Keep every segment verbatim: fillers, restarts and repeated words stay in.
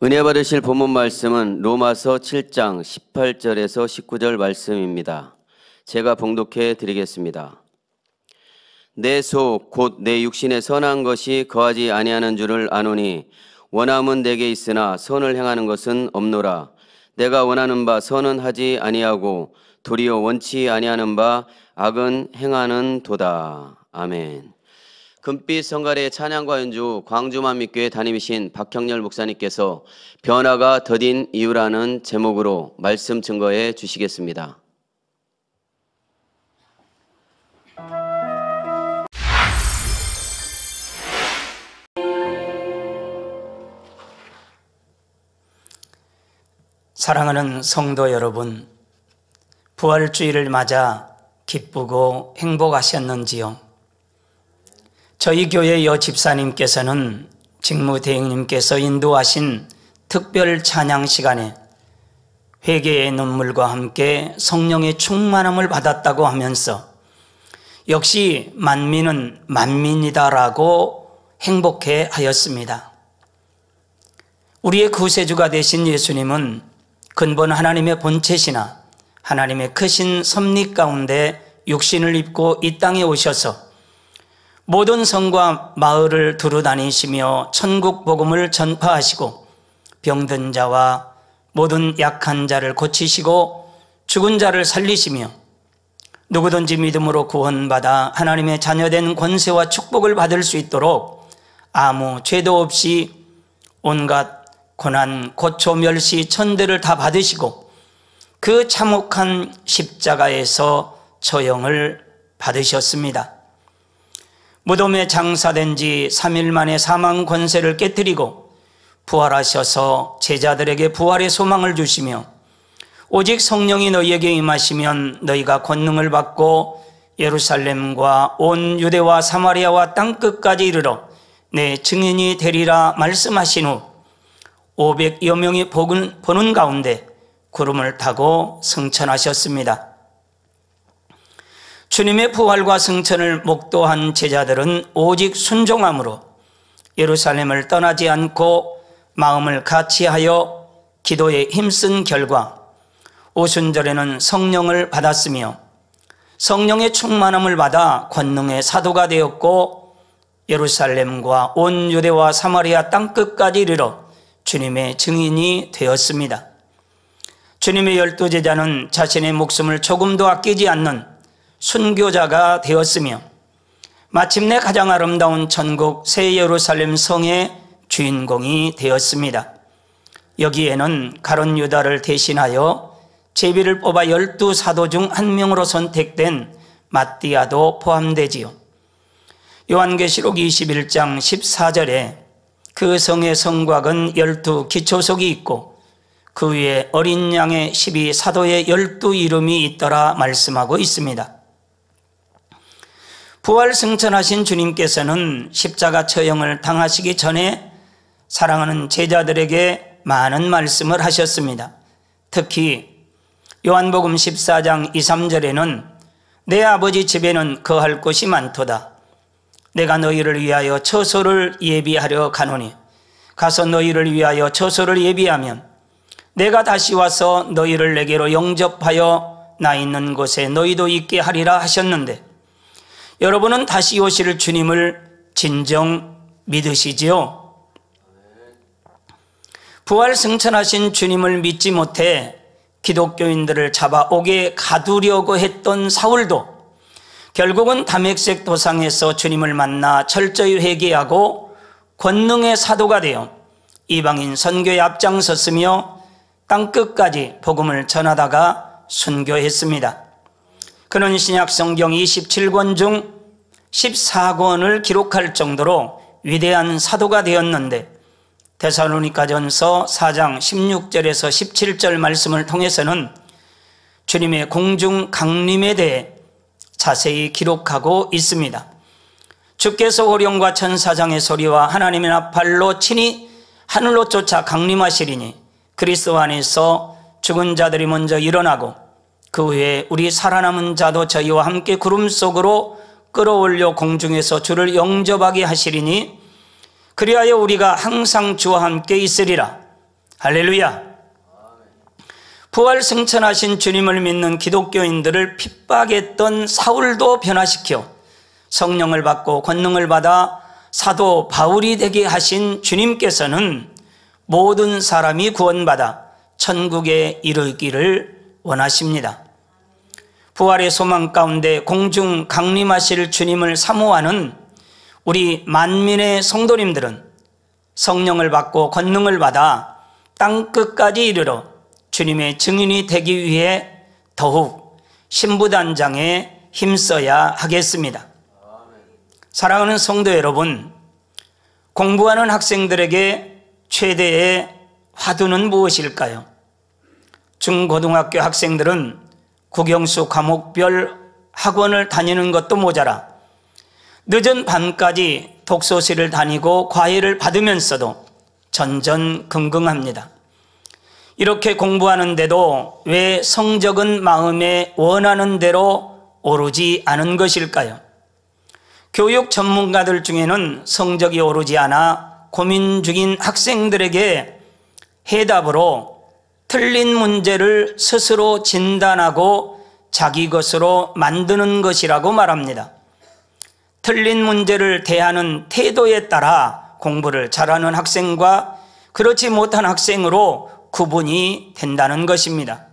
은혜 받으실 본문 말씀은 로마서 칠 장 십팔 절에서 십구 절 말씀입니다. 제가 봉독해 드리겠습니다. 내 속 곧 내 육신에 선한 것이 거하지 아니하는 줄을 아노니 원함은 내게 있으나 선을 행하는 것은 없노라. 내가 원하는 바 선은 하지 아니하고 도리어 원치 아니하는 바 악은 행하는 도다. 아멘. 금빛 성가대 찬양과 연주 광주만미교회 담임이신 박형렬 목사님께서 변화가 더딘 이유라는 제목으로 말씀 증거해 주시겠습니다. 사랑하는 성도 여러분, 부활주의를 맞아 기쁘고 행복하셨는지요? 저희 교회 여 집사님께서는 직무대행님께서 인도하신 특별 찬양 시간에 회개의 눈물과 함께 성령의 충만함을 받았다고 하면서 역시 만민은 만민이다라고 행복해 하였습니다. 우리의 구세주가 되신 예수님은 근본 하나님의 본체시나 하나님의 크신 섭리 가운데 육신을 입고 이 땅에 오셔서 모든 성과 마을을 두루다니시며 천국 복음을 전파하시고 병든 자와 모든 약한 자를 고치시고 죽은 자를 살리시며 누구든지 믿음으로 구원받아 하나님의 자녀된 권세와 축복을 받을 수 있도록 아무 죄도 없이 온갖 고난, 고초, 멸시, 천대를 다 받으시고 그 참혹한 십자가에서 처형을 받으셨습니다. 무덤에 장사된 지 삼 일 만에 사망 권세를 깨뜨리고 부활하셔서 제자들에게 부활의 소망을 주시며 오직 성령이 너희에게 임하시면 너희가 권능을 받고 예루살렘과 온 유대와 사마리아와 땅끝까지 이르러 내 증인이 되리라 말씀하신 후 오백여 명이 보는 가운데 구름을 타고 승천하셨습니다. 주님의 부활과 승천을 목도한 제자들은 오직 순종함으로 예루살렘을 떠나지 않고 마음을 같이하여 기도에 힘쓴 결과 오순절에는 성령을 받았으며 성령의 충만함을 받아 권능의 사도가 되었고 예루살렘과 온 유대와 사마리아 땅끝까지 이르러 주님의 증인이 되었습니다. 주님의 열두 제자는 자신의 목숨을 조금도 아끼지 않는 순교자가 되었으며 마침내 가장 아름다운 천국 새 예루살렘 성의 주인공이 되었습니다. 여기에는 가룟 유다를 대신하여 제비를 뽑아 열두 사도 중 한 명으로 선택된 마띠아도 포함되지요. 요한계시록 이십일 장 십사 절에 그 성의 성곽은 열두 기초석이 있고 그 위에 어린 양의 십이 사도의 열두 이름이 있더라 말씀하고 있습니다. 부활 승천하신 주님께서는 십자가 처형을 당하시기 전에 사랑하는 제자들에게 많은 말씀을 하셨습니다. 특히 요한복음 십사 장 이, 삼 절에는 내 아버지 집에는 거할 곳이 많도다. 내가 너희를 위하여 처소를 예비하려 가노니 가서 너희를 위하여 처소를 예비하면 내가 다시 와서 너희를 내게로 영접하여 나 있는 곳에 너희도 있게 하리라 하셨는데 여러분은 다시 오실 주님을 진정 믿으시지요? 부활 승천하신 주님을 믿지 못해 기독교인들을 잡아오게 가두려고 했던 사울도 결국은 다메섹 도상에서 주님을 만나 철저히 회개하고 권능의 사도가 되어 이방인 선교에 앞장섰으며 땅끝까지 복음을 전하다가 순교했습니다. 그는 신약 성경 이십칠 권 중 십사 권을 기록할 정도로 위대한 사도가 되었는데 데살로니가전서 사 장 십육 절에서 십칠 절 말씀을 통해서는 주님의 공중 강림에 대해 자세히 기록하고 있습니다. 주께서 호령과 천사장의 소리와 하나님의 나팔로 친히 하늘로 쫓아 강림하시리니 그리스도 안에서 죽은 자들이 먼저 일어나고 그 후에 우리 살아남은 자도 저희와 함께 구름 속으로 끌어올려 공중에서 주를 영접하게 하시리니 그리하여 우리가 항상 주와 함께 있으리라. 할렐루야. 부활 승천하신 주님을 믿는 기독교인들을 핍박했던 사울도 변화시켜 성령을 받고 권능을 받아 사도 바울이 되게 하신 주님께서는 모든 사람이 구원받아 천국에 이르기를 원하십니다. 부활의 소망 가운데 공중 강림하실 주님을 사모하는 우리 만민의 성도님들은 성령을 받고 권능을 받아 땅끝까지 이르러 주님의 증인이 되기 위해 더욱 신부단장에 힘써야 하겠습니다. 사랑하는 성도 여러분, 공부하는 학생들에게 최대의 화두는 무엇일까요? 중고등학교 학생들은 국영수 과목별 학원을 다니는 것도 모자라 늦은 밤까지 독서실을 다니고 과외를 받으면서도 전전긍긍합니다. 이렇게 공부하는데도 왜 성적은 마음에 원하는 대로 오르지 않은 것일까요? 교육 전문가들 중에는 성적이 오르지 않아 고민 중인 학생들에게 해답으로 틀린 문제를 스스로 진단하고 자기 것으로 만드는 것이라고 말합니다. 틀린 문제를 대하는 태도에 따라 공부를 잘하는 학생과 그렇지 못한 학생으로 구분이 된다는 것입니다.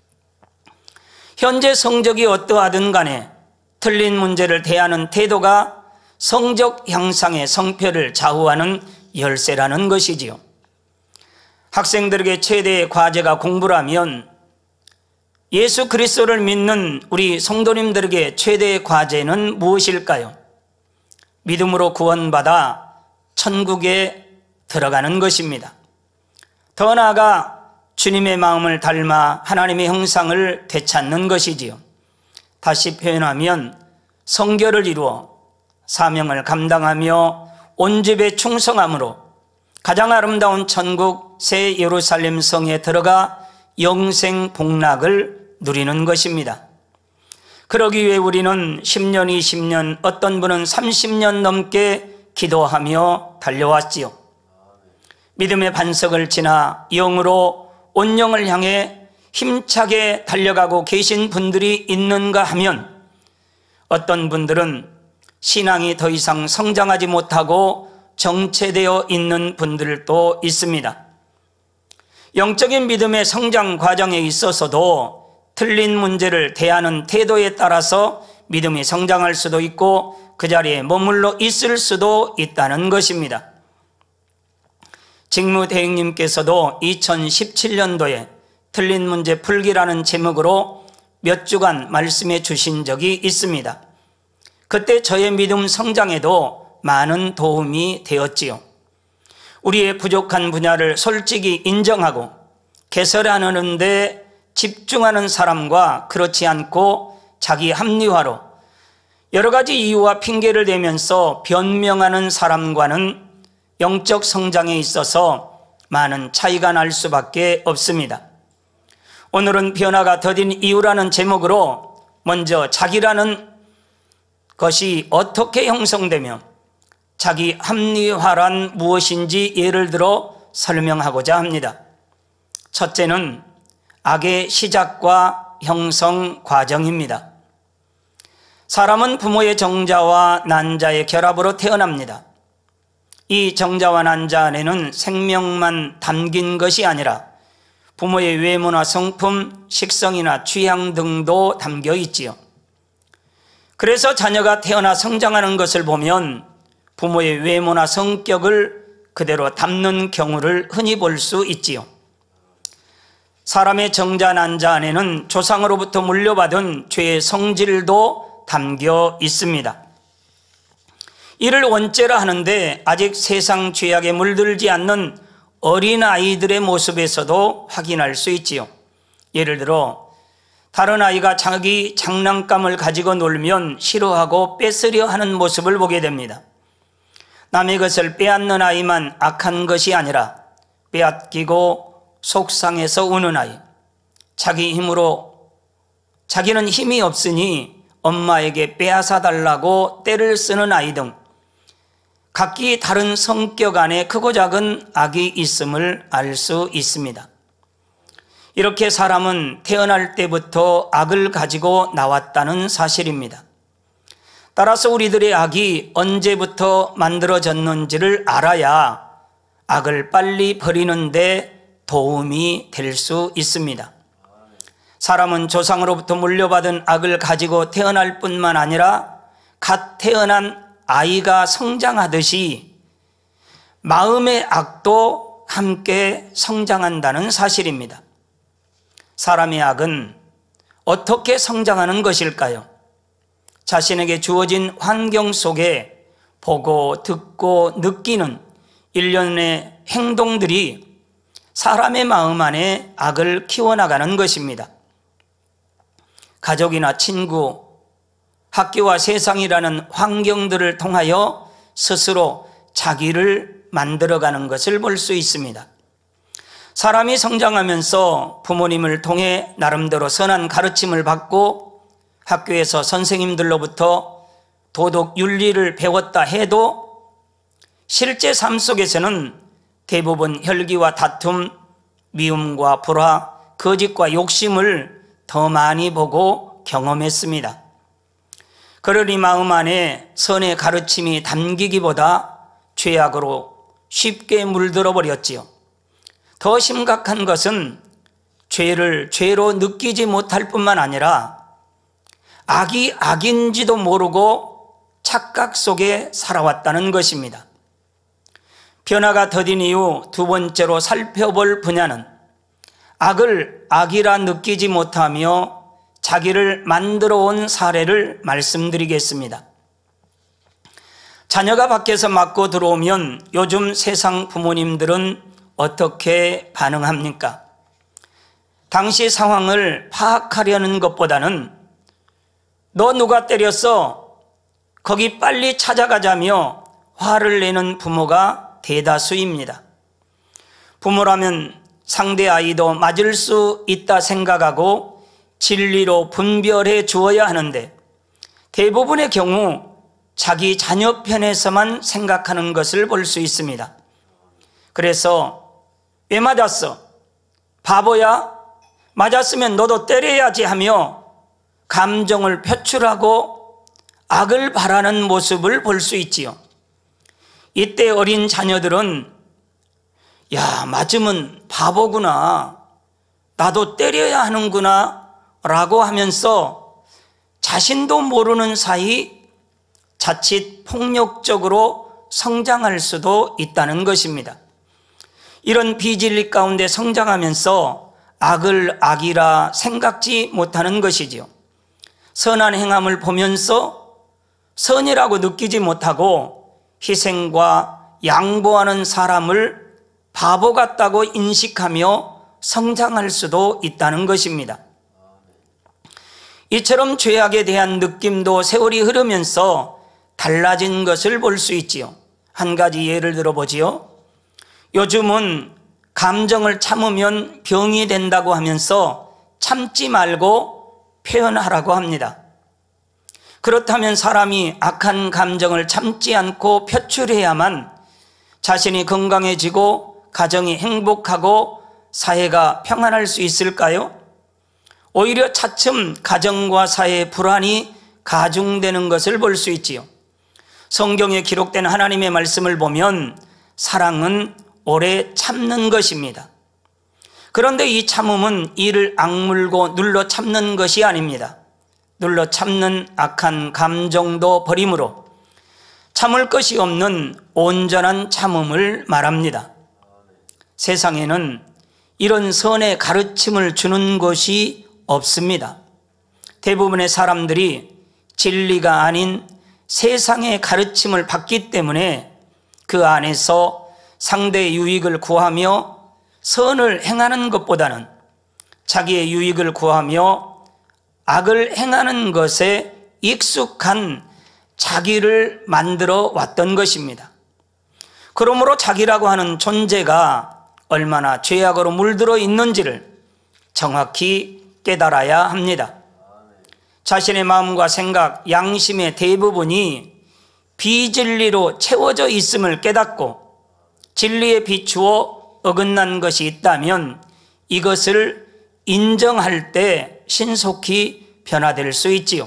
현재 성적이 어떠하든 간에 틀린 문제를 대하는 태도가 성적 향상의 성패를 좌우하는 열쇠라는 것이지요. 학생들에게 최대의 과제가 공부라면 예수 그리스도를 믿는 우리 성도님들에게 최대의 과제는 무엇일까요? 믿음으로 구원받아 천국에 들어가는 것입니다. 더 나아가 주님의 마음을 닮아 하나님의 형상을 되찾는 것이지요. 다시 표현하면 성결을 이루어 사명을 감당하며 온 집에 충성함으로 가장 아름다운 천국 새 예루살렘 성에 들어가 영생 복락을 누리는 것입니다. 그러기 위해 우리는 십 년, 이십 년, 어떤 분은 삼십 년 넘게 기도하며 달려왔지요. 믿음의 반석을 지나 영으로 온 영을 향해 힘차게 달려가고 계신 분들이 있는가 하면 어떤 분들은 신앙이 더 이상 성장하지 못하고 정체되어 있는 분들도 있습니다. 영적인 믿음의 성장 과정에 있어서도 틀린 문제를 대하는 태도에 따라서 믿음이 성장할 수도 있고 그 자리에 머물러 있을 수도 있다는 것입니다. 직무대행님께서도 이천십칠 년도에 틀린 문제 풀기라는 제목으로 몇 주간 말씀해 주신 적이 있습니다. 그때 저의 믿음 성장에도 많은 도움이 되었지요. 우리의 부족한 분야를 솔직히 인정하고 개설하는 데 집중하는 사람과 그렇지 않고 자기 합리화로 여러 가지 이유와 핑계를 대면서 변명하는 사람과는 영적 성장에 있어서 많은 차이가 날 수밖에 없습니다. 오늘은 변화가 더딘 이유라는 제목으로 먼저 자기라는 것이 어떻게 형성되며 자기 합리화란 무엇인지 예를 들어 설명하고자 합니다. 첫째는 악의 시작과 형성 과정입니다. 사람은 부모의 정자와 난자의 결합으로 태어납니다. 이 정자와 난자 안에는 생명만 담긴 것이 아니라 부모의 외모나 성품, 식성이나 취향 등도 담겨 있지요. 그래서 자녀가 태어나 성장하는 것을 보면 부모의 외모나 성격을 그대로 담는 경우를 흔히 볼 수 있지요. 사람의 정자 난자 안에는 조상으로부터 물려받은 죄의 성질도 담겨 있습니다. 이를 원죄라 하는데 아직 세상 죄악에 물들지 않는 어린아이들의 모습에서도 확인할 수 있지요. 예를 들어 다른 아이가 자기 장난감을 가지고 놀면 싫어하고 뺏으려 하는 모습을 보게 됩니다. 남의 것을 빼앗는 아이만 악한 것이 아니라 빼앗기고 속상해서 우는 아이, 자기 힘으로 자기는 힘이 없으니 엄마에게 빼앗아 달라고 떼를 쓰는 아이 등 각기 다른 성격 안에 크고 작은 악이 있음을 알 수 있습니다. 이렇게 사람은 태어날 때부터 악을 가지고 나왔다는 사실입니다. 따라서 우리들의 악이 언제부터 만들어졌는지를 알아야 악을 빨리 버리는데 도움이 될 수 있습니다. 사람은 조상으로부터 물려받은 악을 가지고 태어날 뿐만 아니라 갓 태어난 아이가 성장하듯이 마음의 악도 함께 성장한다는 사실입니다. 사람의 악은 어떻게 성장하는 것일까요? 자신에게 주어진 환경 속에 보고 듣고 느끼는 일련의 행동들이 사람의 마음 안에 악을 키워나가는 것입니다. 가족이나 친구, 학교와 세상이라는 환경들을 통하여 스스로 자기를 만들어가는 것을 볼 수 있습니다. 사람이 성장하면서 부모님을 통해 나름대로 선한 가르침을 받고 학교에서 선생님들로부터 도덕 윤리를 배웠다 해도 실제 삶 속에서는 대부분 혈기와 다툼, 미움과 불화, 거짓과 욕심을 더 많이 보고 경험했습니다. 그러니 마음 안에 선의 가르침이 담기기보다 죄악으로 쉽게 물들어 버렸지요. 더 심각한 것은 죄를 죄로 느끼지 못할 뿐만 아니라 악이 악인지도 모르고 착각 속에 살아왔다는 것입니다. 변화가 더딘 이후 두 번째로 살펴볼 분야는 악을 악이라 느끼지 못하며 자기를 만들어 온 사례를 말씀드리겠습니다. 자녀가 밖에서 맞고 들어오면 요즘 세상 부모님들은 어떻게 반응합니까? 당시 상황을 파악하려는 것보다는 너 누가 때렸어? 거기 빨리 찾아가자며 화를 내는 부모가 대다수입니다. 부모라면 상대 아이도 맞을 수 있다 생각하고 진리로 분별해 주어야 하는데 대부분의 경우 자기 자녀 편에서만 생각하는 것을 볼 수 있습니다. 그래서 왜 맞았어? 바보야? 맞았으면 너도 때려야지 하며 감정을 표출하고 악을 바라는 모습을 볼 수 있지요. 이때 어린 자녀들은 야, 맞으면 바보구나, 나도 때려야 하는구나 라고 하면서 자신도 모르는 사이 자칫 폭력적으로 성장할 수도 있다는 것입니다. 이런 비진리 가운데 성장하면서 악을 악이라 생각지 못하는 것이지요. 선한 행함을 보면서 선이라고 느끼지 못하고 희생과 양보하는 사람을 바보 같다고 인식하며 성장할 수도 있다는 것입니다. 이처럼 죄악에 대한 느낌도 세월이 흐르면서 달라진 것을 볼 수 있지요. 한 가지 예를 들어보지요. 요즘은 감정을 참으면 병이 된다고 하면서 참지 말고 표현하라고 합니다. 그렇다면 사람이 악한 감정을 참지 않고 표출해야만 자신이 건강해지고 가정이 행복하고 사회가 평안할 수 있을까요? 오히려 차츰 가정과 사회의 불안이 가중되는 것을 볼 수 있지요. 성경에 기록된 하나님의 말씀을 보면 사랑은 오래 참는 것입니다. 그런데 이 참음은 이를 악물고 눌러 참는 것이 아닙니다. 눌러 참는 악한 감정도 버림으로 참을 것이 없는 온전한 참음을 말합니다. 세상에는 이런 선의 가르침을 주는 것이 없습니다. 대부분의 사람들이 진리가 아닌 세상의 가르침을 받기 때문에 그 안에서 상대의 유익을 구하며 선을 행하는 것보다는 자기의 유익을 구하며 악을 행하는 것에 익숙한 자기를 만들어 왔던 것입니다. 그러므로 자기라고 하는 존재가 얼마나 죄악으로 물들어 있는지를 정확히 깨달아야 합니다. 자신의 마음과 생각, 양심의 대부분이 비진리로 채워져 있음을 깨닫고 진리에 비추어 어긋난 것이 있다면 이것을 인정할 때 신속히 변화될 수 있지요.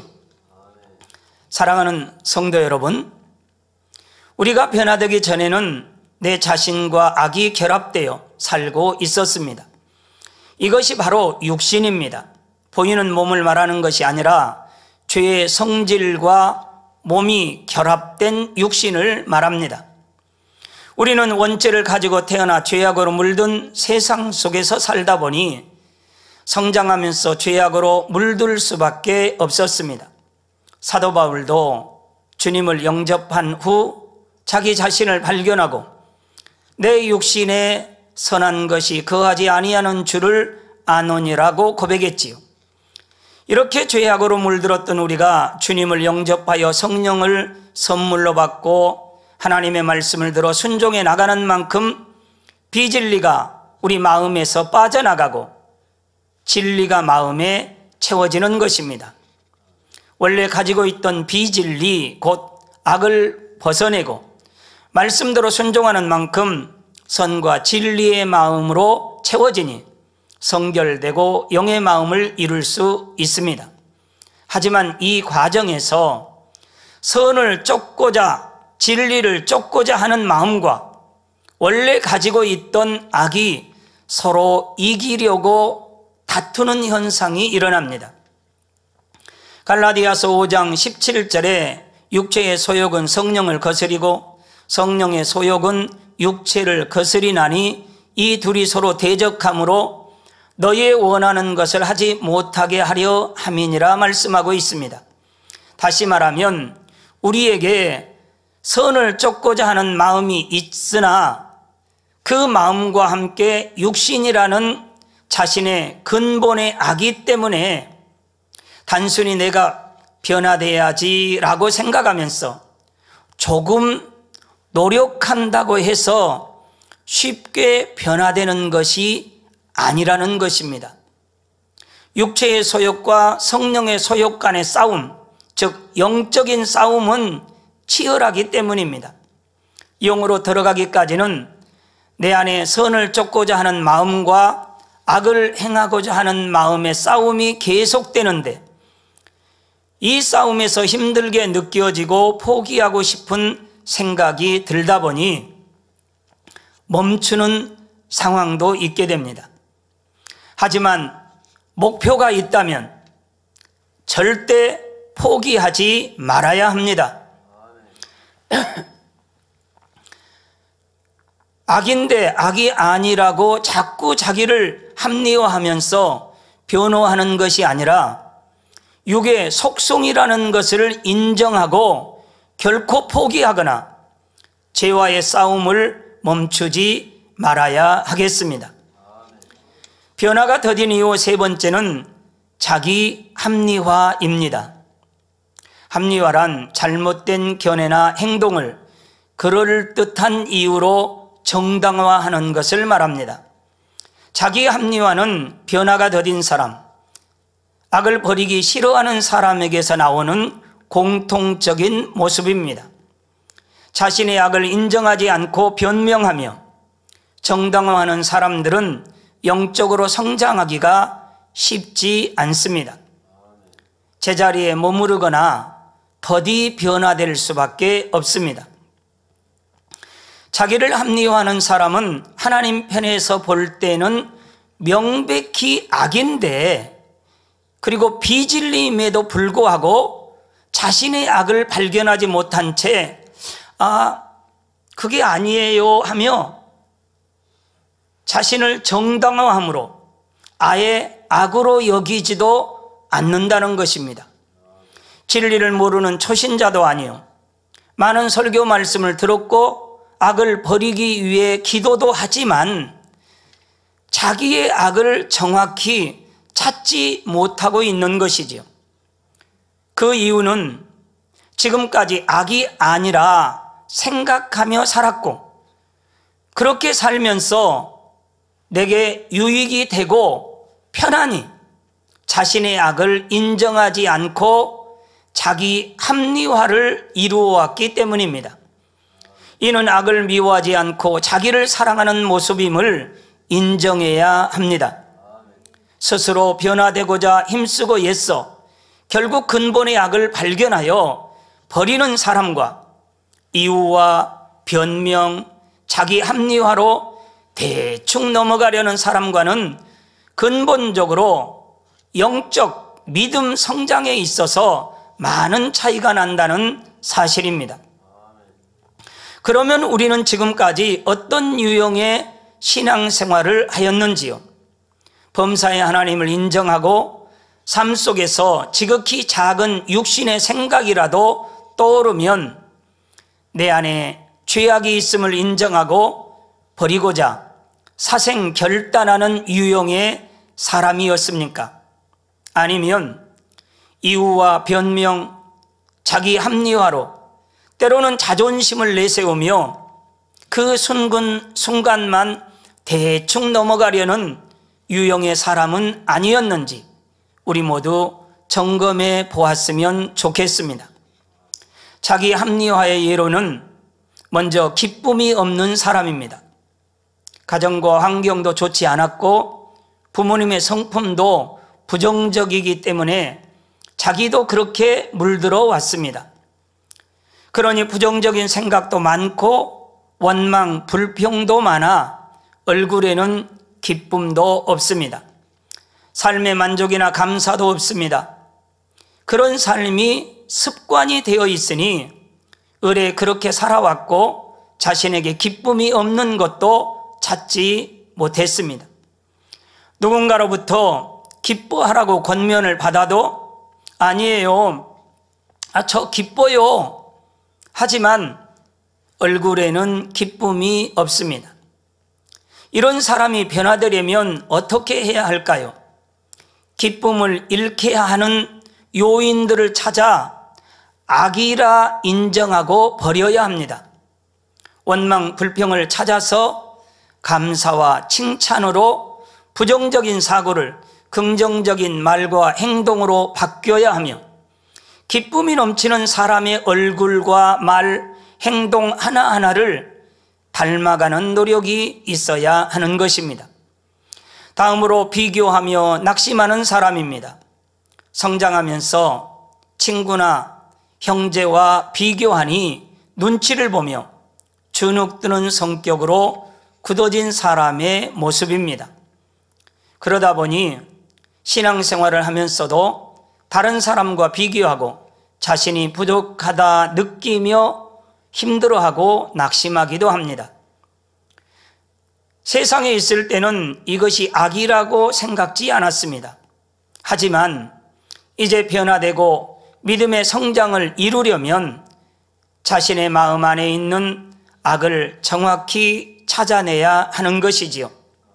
사랑하는 성도 여러분, 우리가 변화되기 전에는 내 자신과 악이 결합되어 살고 있었습니다. 이것이 바로 육신입니다. 보이는 몸을 말하는 것이 아니라 죄의 성질과 몸이 결합된 육신을 말합니다. 우리는 원죄를 가지고 태어나 죄악으로 물든 세상 속에서 살다 보니 성장하면서 죄악으로 물들 수밖에 없었습니다. 사도 바울도 주님을 영접한 후 자기 자신을 발견하고 내 육신에 선한 것이 거하지 아니하는 줄을 아노니라고 고백했지요. 이렇게 죄악으로 물들었던 우리가 주님을 영접하여 성령을 선물로 받고 하나님의 말씀을 들어 순종해 나가는 만큼 비진리가 우리 마음에서 빠져나가고 진리가 마음에 채워지는 것입니다. 원래 가지고 있던 비진리 곧 악을 벗어내고 말씀대로 순종하는 만큼 선과 진리의 마음으로 채워지니 성결되고 영의 마음을 이룰 수 있습니다. 하지만 이 과정에서 선을 쫓고자 진리를 쫓고자 하는 마음과 원래 가지고 있던 악이 서로 이기려고 다투는 현상이 일어납니다. 갈라디아서 오 장 십칠 절에 육체의 소욕은 성령을 거스리고 성령의 소욕은 육체를 거스리나니 이 둘이 서로 대적함으로 너의 원하는 것을 하지 못하게 하려 함이니라 말씀하고 있습니다. 다시 말하면 우리에게 선을 쫓고자 하는 마음이 있으나 그 마음과 함께 육신이라는 자신의 근본의 악이 때문에 단순히 내가 변화돼야지라고 생각하면서 조금 노력한다고 해서 쉽게 변화되는 것이 아니라는 것입니다. 육체의 소욕과 성령의 소욕 간의 싸움, 즉 영적인 싸움은 치열하기 때문입니다. 영으로 들어가기까지는 내 안에 선을 쫓고자 하는 마음과 악을 행하고자 하는 마음의 싸움이 계속되는데 이 싸움에서 힘들게 느껴지고 포기하고 싶은 생각이 들다 보니 멈추는 상황도 있게 됩니다. 하지만 목표가 있다면 절대 포기하지 말아야 합니다. 악인데 악이 아니라고 자꾸 자기를 합리화하면서 변호하는 것이 아니라 육의 속성이라는 것을 인정하고 결코 포기하거나 죄와의 싸움을 멈추지 말아야 하겠습니다. 변화가 더딘 이유 세 번째는 자기 합리화입니다. 합리화란 잘못된 견해나 행동을 그럴듯한 이유로 정당화하는 것을 말합니다. 자기 합리화는 변화가 더딘 사람, 악을 버리기 싫어하는 사람에게서 나오는 공통적인 모습입니다. 자신의 악을 인정하지 않고 변명하며 정당화하는 사람들은 영적으로 성장하기가 쉽지 않습니다. 제자리에 머무르거나 더디 변화될 수밖에 없습니다. 자기를 합리화하는 사람은 하나님 편에서 볼 때는 명백히 악인데 그리고 비진리임에도 불구하고 자신의 악을 발견하지 못한 채 아, 그게 아니에요 하며 자신을 정당화함으로 아예 악으로 여기지도 않는다는 것입니다. 진리를 모르는 초신자도 아니요, 많은 설교 말씀을 들었고 악을 버리기 위해 기도도 하지만 자기의 악을 정확히 찾지 못하고 있는 것이지요. 그 이유는 지금까지 악이 아니라 생각하며 살았고 그렇게 살면서 내게 유익이 되고 편안히 자신의 악을 인정하지 않고 자기 합리화를 이루어왔기 때문입니다. 이는 악을 미워하지 않고 자기를 사랑하는 모습임을 인정해야 합니다. 스스로 변화되고자 힘쓰고 애써 결국 근본의 악을 발견하여 버리는 사람과 이유와 변명, 자기 합리화로 대충 넘어가려는 사람과는 근본적으로 영적 믿음 성장에 있어서 많은 차이가 난다는 사실입니다. 그러면 우리는 지금까지 어떤 유형의 신앙생활을 하였는지요? 범사의 하나님을 인정하고 삶 속에서 지극히 작은 육신의 생각이라도 떠오르면 내 안에 죄악이 있음을 인정하고 버리고자 사생 결단하는 유형의 사람이었습니까? 아니면 이유와 변명, 자기 합리화로 때로는 자존심을 내세우며 그 순간, 순간만 대충 넘어가려는 유형의 사람은 아니었는지 우리 모두 점검해 보았으면 좋겠습니다. 자기 합리화의 예로는 먼저 기쁨이 없는 사람입니다. 가정과 환경도 좋지 않았고 부모님의 성품도 부정적이기 때문에 자기도 그렇게 물들어 왔습니다. 그러니 부정적인 생각도 많고 원망, 불평도 많아 얼굴에는 기쁨도 없습니다. 삶의 만족이나 감사도 없습니다. 그런 삶이 습관이 되어 있으니 의례 그렇게 살아왔고 자신에게 기쁨이 없는 것도 찾지 못했습니다. 누군가로부터 기뻐하라고 권면을 받아도 아니에요, 아, 저 기뻐요 하지만 얼굴에는 기쁨이 없습니다. 이런 사람이 변화되려면 어떻게 해야 할까요? 기쁨을 잃게 하는 요인들을 찾아 악이라 인정하고 버려야 합니다. 원망, 불평을 찾아서 감사와 칭찬으로 부정적인 사고를 긍정적인 말과 행동으로 바뀌어야 하며 기쁨이 넘치는 사람의 얼굴과 말, 행동 하나하나를 닮아가는 노력이 있어야 하는 것입니다. 다음으로 비교하며 낙심하는 사람입니다. 성장하면서 친구나 형제와 비교하니 눈치를 보며 주눅드는 성격으로 굳어진 사람의 모습입니다. 그러다 보니 신앙생활을 하면서도 다른 사람과 비교하고 자신이 부족하다 느끼며 힘들어하고 낙심하기도 합니다. 세상에 있을 때는 이것이 악이라고 생각지 않았습니다. 하지만 이제 변화되고 믿음의 성장을 이루려면 자신의 마음 안에 있는 악을 정확히 찾아내야 하는 것이지요.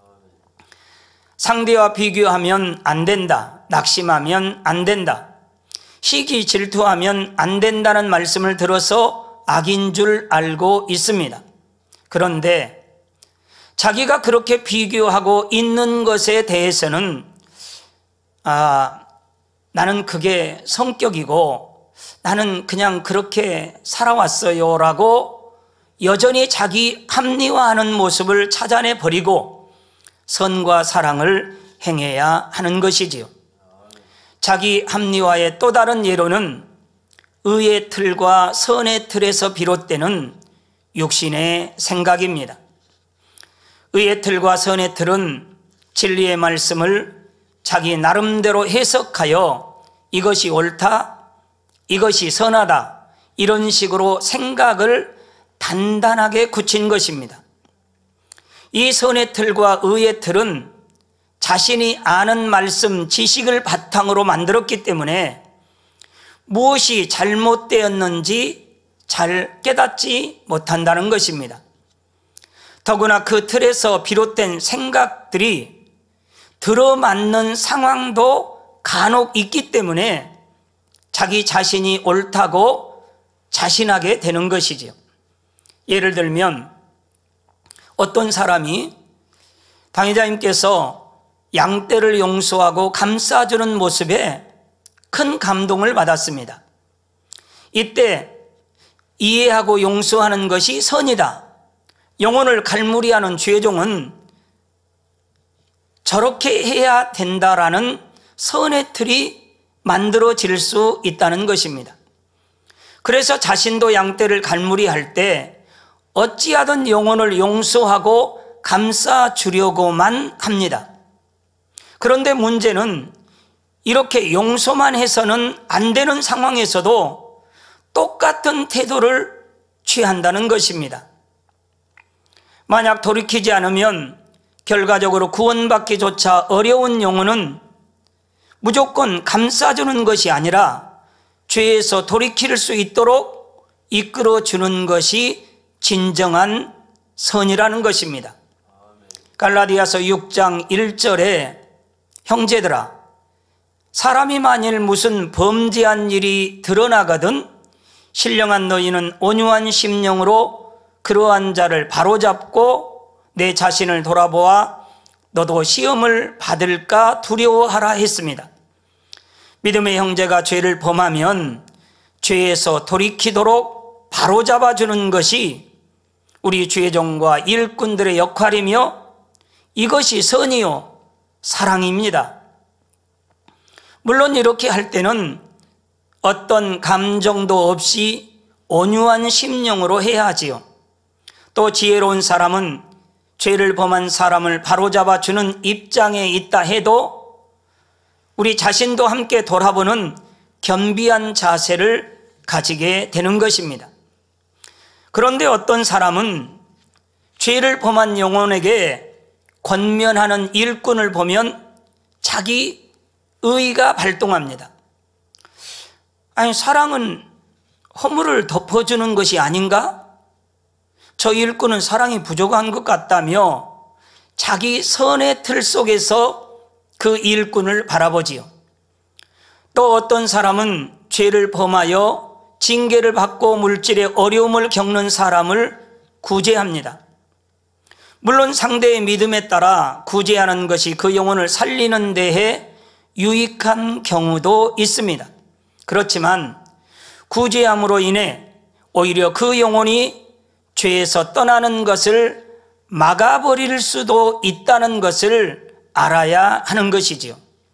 상대와 비교하면 안 된다, 낙심하면 안 된다, 시기 질투하면 안 된다는 말씀을 들어서 악인 줄 알고 있습니다. 그런데 자기가 그렇게 비교하고 있는 것에 대해서는 아, 나는 그게 성격이고 나는 그냥 그렇게 살아왔어요 라고 여전히 자기 합리화하는 모습을 찾아내 버리고 선과 사랑을 행해야 하는 것이지요. 자기 합리화의 또 다른 예로는 의의 틀과 선의 틀에서 비롯되는 육신의 생각입니다. 의의 틀과 선의 틀은 진리의 말씀을 자기 나름대로 해석하여 이것이 옳다, 이것이 선하다 이런 식으로 생각을 단단하게 굳힌 것입니다. 이 선의 틀과 의의 틀은 자신이 아는 말씀, 지식을 바탕으로 만들었기 때문에 무엇이 잘못되었는지 잘 깨닫지 못한다는 것입니다. 더구나 그 틀에서 비롯된 생각들이 들어맞는 상황도 간혹 있기 때문에 자기 자신이 옳다고 자신하게 되는 것이지요. 예를 들면 어떤 사람이 당회자님께서 양떼를 용서하고 감싸주는 모습에 큰 감동을 받았습니다. 이때 이해하고 용서하는 것이 선이다. 영혼을 갈무리하는 죄종은 저렇게 해야 된다라는 선의 틀이 만들어질 수 있다는 것입니다. 그래서 자신도 양떼를 갈무리할 때 어찌하든 영혼을 용서하고 감싸주려고만 합니다. 그런데 문제는 이렇게 용서만 해서는 안 되는 상황에서도 똑같은 태도를 취한다는 것입니다. 만약 돌이키지 않으면 결과적으로 구원받기조차 어려운 영혼은 무조건 감싸주는 것이 아니라 죄에서 돌이킬 수 있도록 이끌어주는 것이 진정한 선이라는 것입니다. 갈라디아서 육 장 일 절에 형제들아, 사람이 만일 무슨 범죄한 일이 드러나거든 신령한 너희는 온유한 심령으로 그러한 자를 바로잡고 내 자신을 돌아보아 너도 시험을 받을까 두려워하라 했습니다. 믿음의 형제가 죄를 범하면 죄에서 돌이키도록 바로잡아주는 것이 우리 죄종과 일꾼들의 역할이며 이것이 선이요 사랑입니다. 물론 이렇게 할 때는 어떤 감정도 없이 온유한 심령으로 해야 하지요. 또 지혜로운 사람은 죄를 범한 사람을 바로잡아 주는 입장에 있다 해도 우리 자신도 함께 돌아보는 겸비한 자세를 가지게 되는 것입니다. 그런데 어떤 사람은 죄를 범한 영혼에게 권면하는 일꾼을 보면 자기 의의가 발동합니다. 아니, 사랑은 허물을 덮어주는 것이 아닌가? 저 일꾼은 사랑이 부족한 것 같다며 자기 선의 틀 속에서 그 일꾼을 바라보지요. 또 어떤 사람은 죄를 범하여 징계를 받고 물질의 어려움을 겪는 사람을 구제합니다. 물론 상대의 믿음에 따라 구제하는 것이 그 영혼을 살리는 데에 유익한 경우도 있습니다. 그렇지만 구제함으로 인해 오히려 그 영혼이 죄에서 떠나는 것을 막아버릴 수도 있다는 것을 알아야 하는 것이지요.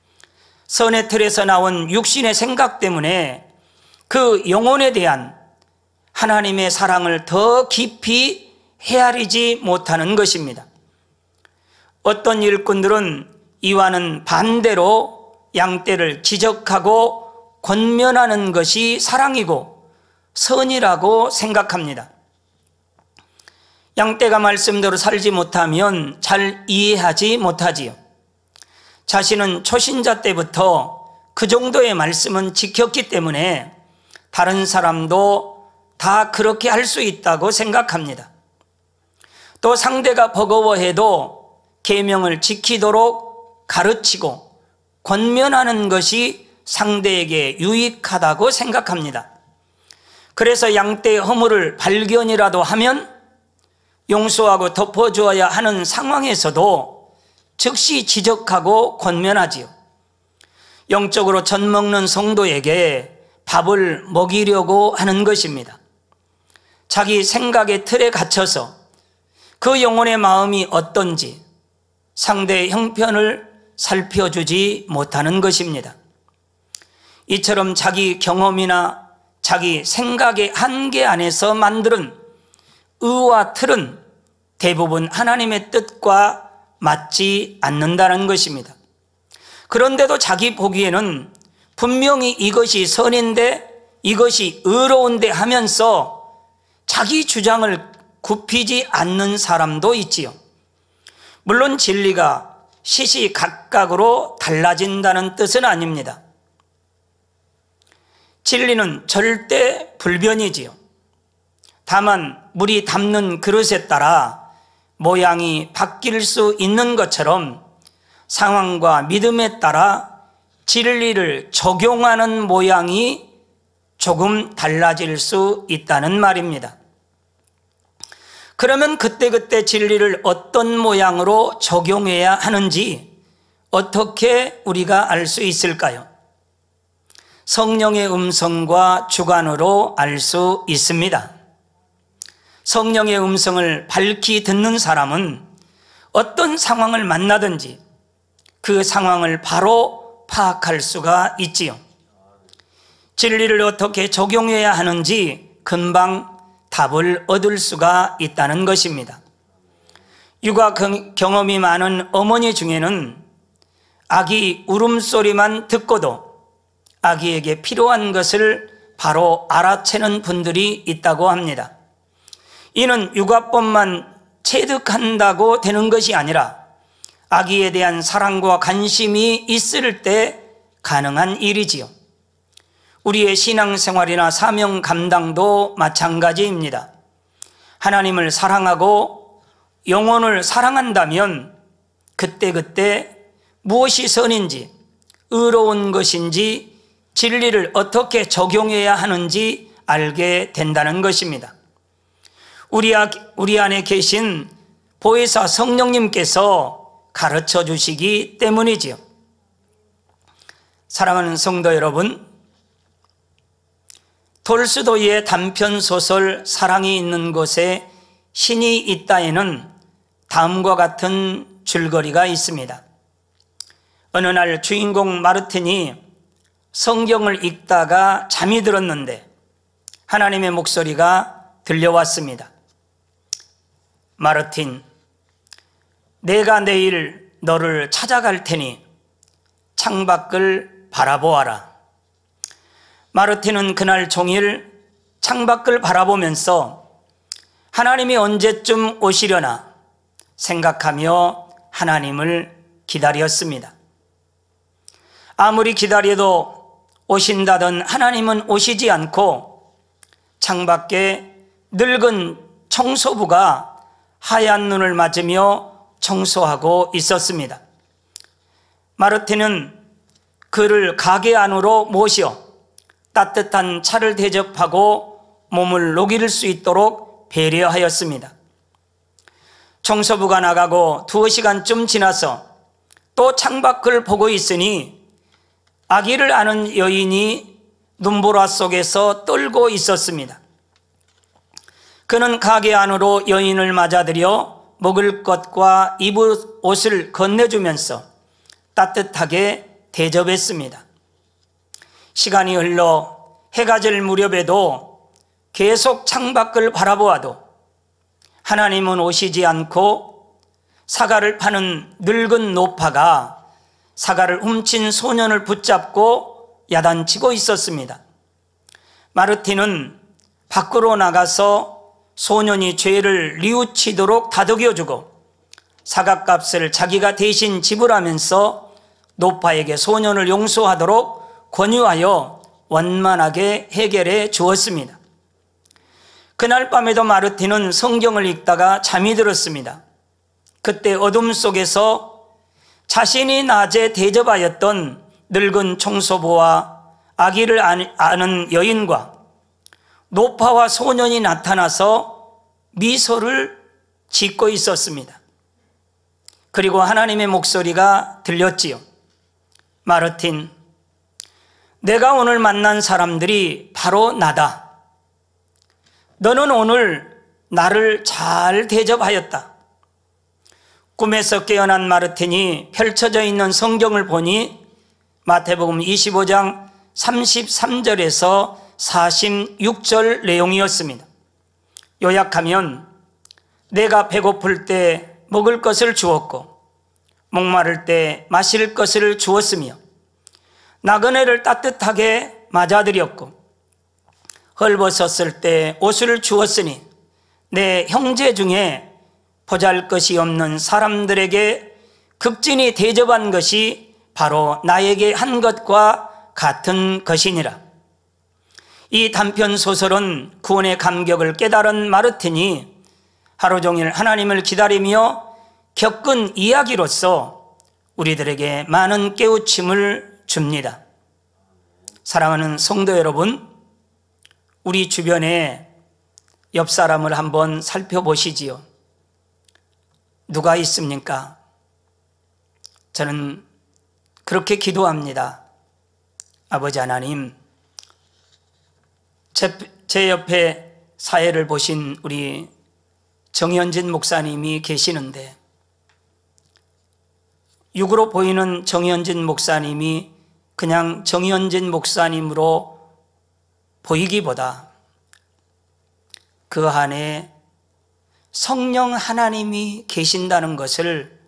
선의 틀에서 나온 육신의 생각 때문에 그 영혼에 대한 하나님의 사랑을 더 깊이 헤아리지 못하는 것입니다. 어떤 일꾼들은 이와는 반대로 양떼를 지적하고 권면하는 것이 사랑이고 선이라고 생각합니다. 양떼가 말씀대로 살지 못하면 잘 이해하지 못하지요. 자신은 초신자 때부터 그 정도의 말씀은 지켰기 때문에 다른 사람도 다 그렇게 할 수 있다고 생각합니다. 또 상대가 버거워해도 계명을 지키도록 가르치고 권면하는 것이 상대에게 유익하다고 생각합니다. 그래서 양떼의 허물을 발견이라도 하면 용서하고 덮어주어야 하는 상황에서도 즉시 지적하고 권면하지요. 영적으로 젖먹는 성도에게 밥을 먹이려고 하는 것입니다. 자기 생각의 틀에 갇혀서 그 영혼의 마음이 어떤지 상대의 형편을 살펴주지 못하는 것입니다. 이처럼 자기 경험이나 자기 생각의 한계 안에서 만드는 의와 틀은 대부분 하나님의 뜻과 맞지 않는다는 것입니다. 그런데도 자기 보기에는 분명히 이것이 선인데 이것이 의로운데 하면서 자기 주장을 굽히지 않는 사람도 있지요. 물론 진리가 시시각각으로 달라진다는 뜻은 아닙니다. 진리는 절대 불변이지요. 다만 물이 담는 그릇에 따라 모양이 바뀔 수 있는 것처럼 상황과 믿음에 따라 진리를 적용하는 모양이 조금 달라질 수 있다는 말입니다. 그러면 그때그때 진리를 어떤 모양으로 적용해야 하는지 어떻게 우리가 알 수 있을까요? 성령의 음성과 주관으로 알 수 있습니다. 성령의 음성을 밝히 듣는 사람은 어떤 상황을 만나든지 그 상황을 바로 파악할 수가 있지요. 진리를 어떻게 적용해야 하는지 금방 답을 얻을 수가 있다는 것입니다. 육아 경험이 많은 어머니 중에는 아기 울음소리만 듣고도 아기에게 필요한 것을 바로 알아채는 분들이 있다고 합니다. 이는 육아법만 체득한다고 되는 것이 아니라 아기에 대한 사랑과 관심이 있을 때 가능한 일이지요. 우리의 신앙생활이나 사명 감당도 마찬가지입니다. 하나님을 사랑하고 영혼을 사랑한다면 그때그때 무엇이 선인지 의로운 것인지 진리를 어떻게 적용해야 하는지 알게 된다는 것입니다. 우리, 우리 안에 계신 보혜사 성령님께서 가르쳐 주시기 때문이지요. 사랑하는 성도 여러분, 돌스토이의 단편소설 사랑이 있는 곳에 신이 있다에는 다음과 같은 줄거리가 있습니다. 어느 날 주인공 마르틴이 성경을 읽다가 잠이 들었는데 하나님의 목소리가 들려왔습니다. 마르틴, 내가 내일 너를 찾아갈 테니 창밖을 바라보아라. 마르틴은 그날 종일 창밖을 바라보면서 하나님이 언제쯤 오시려나 생각하며 하나님을 기다렸습니다. 아무리 기다려도 오신다던 하나님은 오시지 않고 창밖에 늙은 청소부가 하얀 눈을 맞으며 청소하고 있었습니다. 마르틴은 그를 가게 안으로 모셔 따뜻한 차를 대접하고 몸을 녹일 수 있도록 배려하였습니다. 청소부가 나가고 두어 시간쯤 지나서 또 창밖을 보고 있으니 아기를 안은 여인이 눈보라 속에서 떨고 있었습니다. 그는 가게 안으로 여인을 맞아들여 먹을 것과 입을 옷을 건네주면서 따뜻하게 대접했습니다. 시간이 흘러 해가 질 무렵에도 계속 창밖을 바라보아도 하나님은 오시지 않고 사과를 파는 늙은 노파가 사과를 훔친 소년을 붙잡고 야단치고 있었습니다. 마르틴은 밖으로 나가서 소년이 죄를 뉘우치도록 다독여주고 사과값을 자기가 대신 지불하면서 노파에게 소년을 용서하도록 권유하여 원만하게 해결해 주었습니다. 그날 밤에도 마르틴은 성경을 읽다가 잠이 들었습니다. 그때 어둠 속에서 자신이 낮에 대접하였던 늙은 청소부와 아기를 아는 여인과 노파와 소년이 나타나서 미소를 짓고 있었습니다. 그리고 하나님의 목소리가 들렸지요. 마르틴, 내가 오늘 만난 사람들이 바로 나다. 너는 오늘 나를 잘 대접하였다. 꿈에서 깨어난 마르틴이 펼쳐져 있는 성경을 보니 마태복음 이십오 장 삼십삼 절에서 사십육 절 내용이었습니다. 요약하면 내가 배고플 때 먹을 것을 주었고 목마를 때 마실 것을 주었으며 나그네를 따뜻하게 맞아들였고 헐벗었을 때 옷을 주었으니 내 형제 중에 보잘것이 없는 사람들에게 극진히 대접한 것이 바로 나에게 한 것과 같은 것이니라. 이 단편 소설은 구원의 감격을 깨달은 마르틴이 하루 종일 하나님을 기다리며 겪은 이야기로서 우리들에게 많은 깨우침을 줍니다. 사랑하는 성도 여러분, 우리 주변에 옆 사람을 한번 살펴보시지요. 누가 있습니까? 저는 그렇게 기도합니다. 아버지 하나님, 제, 제 옆에 사회를 보신 우리 정현진 목사님이 계시는데, 육으로 보이는 정현진 목사님이 그냥 정현진 목사님으로 보이기보다 그 안에 성령 하나님이 계신다는 것을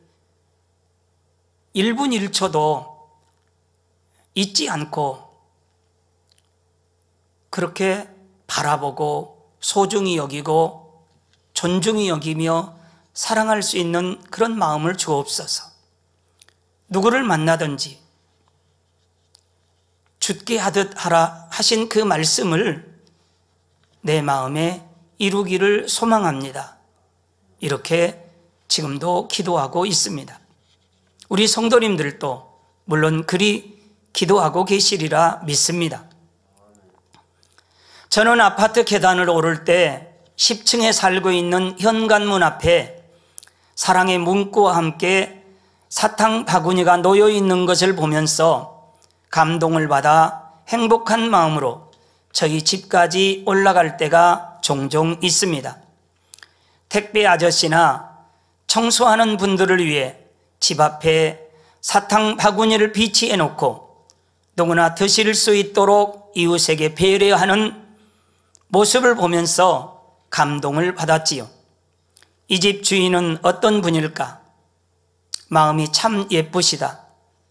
일 분 일 초도 잊지 않고 그렇게 바라보고 소중히 여기고 존중히 여기며 사랑할 수 있는 그런 마음을 주옵소서. 누구를 만나든지 죽게 하듯 하라 하신 그 말씀을 내 마음에 이루기를 소망합니다. 이렇게 지금도 기도하고 있습니다. 우리 성도님들도 물론 그리 기도하고 계시리라 믿습니다. 저는 아파트 계단을 오를 때 십 층에 살고 있는 현관문 앞에 사랑의 문구와 함께 사탕 바구니가 놓여 있는 것을 보면서 감동을 받아 행복한 마음으로 저희 집까지 올라갈 때가 종종 있습니다. 택배 아저씨나 청소하는 분들을 위해 집 앞에 사탕 바구니를 비치해 놓고 누구나 드실 수 있도록 이웃에게 배려하는 모습을 보면서 감동을 받았지요. 이 집 주인은 어떤 분일까? 마음이 참 예쁘시다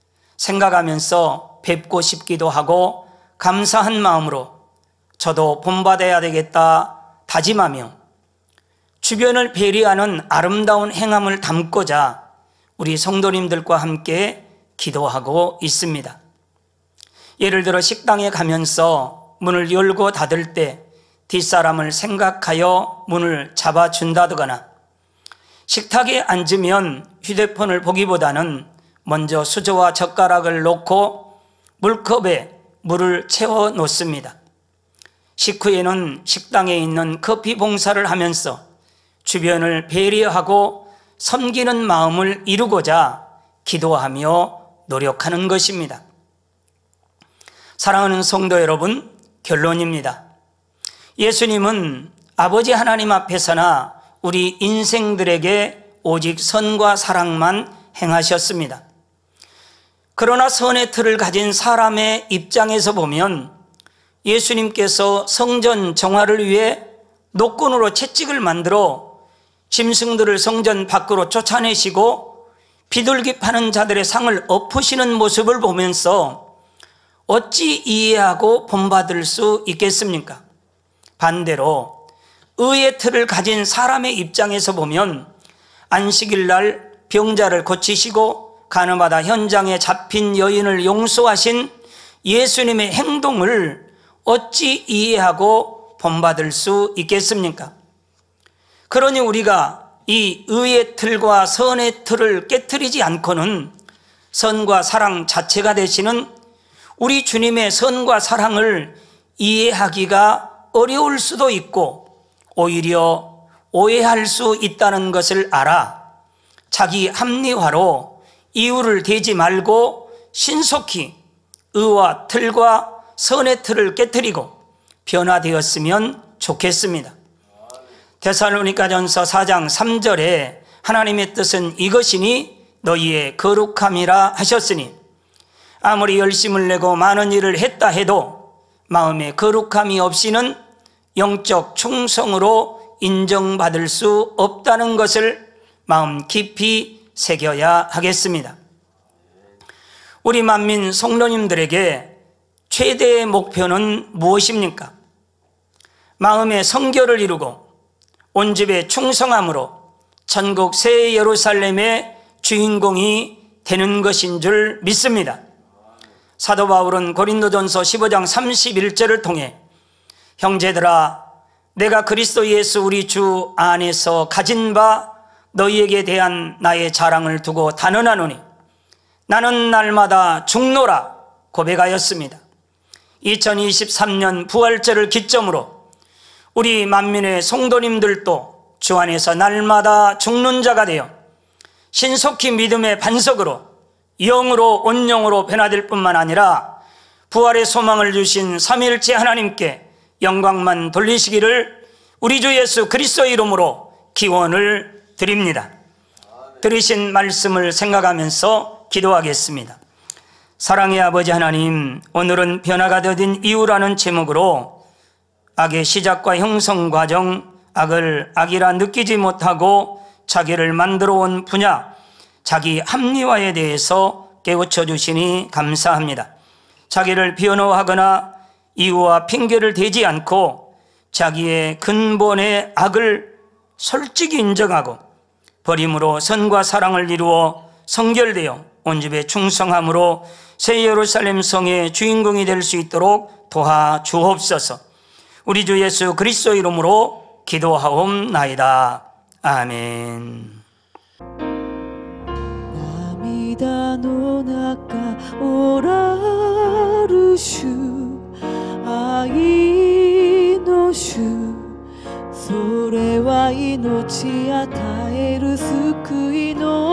생각하면서 뵙고 싶기도 하고 감사한 마음으로 저도 본받아야 되겠다 다짐하며 주변을 배려하는 아름다운 행함을 담고자 우리 성도님들과 함께 기도하고 있습니다. 예를 들어 식당에 가면서 문을 열고 닫을 때 뒷사람을 생각하여 문을 잡아준다거나 식탁에 앉으면 휴대폰을 보기보다는 먼저 수저와 젓가락을 놓고 물컵에 물을 채워 놓습니다. 식후에는 식당에 있는 커피 봉사를 하면서 주변을 배려하고 섬기는 마음을 이루고자 기도하며 노력하는 것입니다. 사랑하는 성도 여러분, 결론입니다. 예수님은 아버지 하나님 앞에서나 우리 인생들에게 오직 선과 사랑만 행하셨습니다. 그러나 선의 틀을 가진 사람의 입장에서 보면 예수님께서 성전 정화를 위해 노끈으로 채찍을 만들어 짐승들을 성전 밖으로 쫓아내시고 비둘기 파는 자들의 상을 엎으시는 모습을 보면서 어찌 이해하고 본받을 수 있겠습니까? 반대로 의의 틀을 가진 사람의 입장에서 보면 안식일 날 병자를 고치시고 가늠하다 현장에 잡힌 여인을 용서하신 예수님의 행동을 어찌 이해하고 본받을 수 있겠습니까? 그러니 우리가 이 의의 틀과 선의 틀을 깨트리지 않고는 선과 사랑 자체가 되시는 우리 주님의 선과 사랑을 이해하기가 어려울 수도 있고 오히려 오해할 수 있다는 것을 알아 자기 합리화로 이유를 대지 말고 신속히 의와 틀과 선의 틀을 깨트리고 변화되었으면 좋겠습니다. 데살로니가전서 사 장 삼 절에 하나님의 뜻은 이것이니 너희의 거룩함이라 하셨으니 아무리 열심을 내고 많은 일을 했다 해도 마음에 거룩함이 없이는 영적 충성으로 인정받을 수 없다는 것을 마음 깊이 새겨야 하겠습니다. 우리 만민 성도님들에게 최대의 목표는 무엇입니까? 마음의 성결을 이루고 온 집에 충성함으로 천국 새 예루살렘의 주인공이 되는 것인 줄 믿습니다. 사도 바울은 고린도전서 십오 장 삼십일 절을 통해 형제들아 내가 그리스도 예수 우리 주 안에서 가진 바 너희에게 대한 나의 자랑을 두고 단언하노니 나는 날마다 죽노라 고백하였습니다. 이천이십삼 년 부활절을 기점으로 우리 만민의 성도님들도 주 안에서 날마다 죽는 자가 되어 신속히 믿음의 반석으로 영으로 온영으로 변화될 뿐만 아니라 부활의 소망을 주신 삼위일체 하나님께 영광만 돌리시기를 우리 주 예수 그리스도의 이름으로 기원을 드립니다. 들으신 말씀을 생각하면서 기도하겠습니다. 사랑의 아버지 하나님, 오늘은 변화가 더딘 이유라는 제목으로 악의 시작과 형성 과정, 악을 악이라 느끼지 못하고 자기를 만들어 온 분야, 자기 합리화에 대해서 깨우쳐 주시니 감사합니다. 자기를 변호하거나 이유와 핑계를 대지 않고 자기의 근본의 악을 솔직히 인정하고 버림으로 선과 사랑을 이루어 성결되어 온 집에 충성함으로 새 예루살렘 성의 주인공이 될 수 있도록 도와주옵소서. 우리 주 예수 그리스도 이름으로 기도하옵나이다. 아멘. 涙の中おらる主、愛の主、それは命与える救いの